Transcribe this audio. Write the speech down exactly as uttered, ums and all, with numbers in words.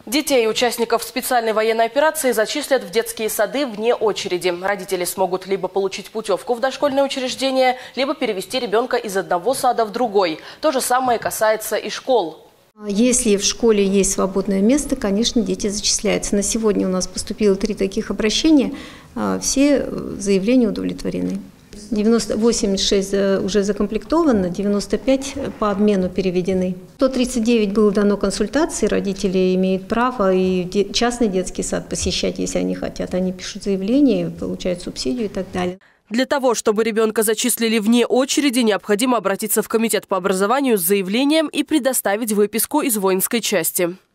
Детей участников специальной военной операции зачислят в детские сады вне очереди. Родители смогут либо получить путевку в дошкольное учреждение, либо перевести ребенка из одного сада в другой. То же самое касается и школ. Если в школе есть свободное место, конечно, дети зачисляются. На сегодня у нас поступило три таких обращения. Все заявления удовлетворены. девяносто восемьдесят шесть уже закомплектовано, девяносто пять по обмену переведены. сто тридцать девять было дано консультации, родители имеют право и частный детский сад посещать, если они хотят. Они пишут заявление, получают субсидию и так далее. Для того, чтобы ребенка зачислили вне очереди, необходимо обратиться в комитет по образованию с заявлением и предоставить выписку из воинской части.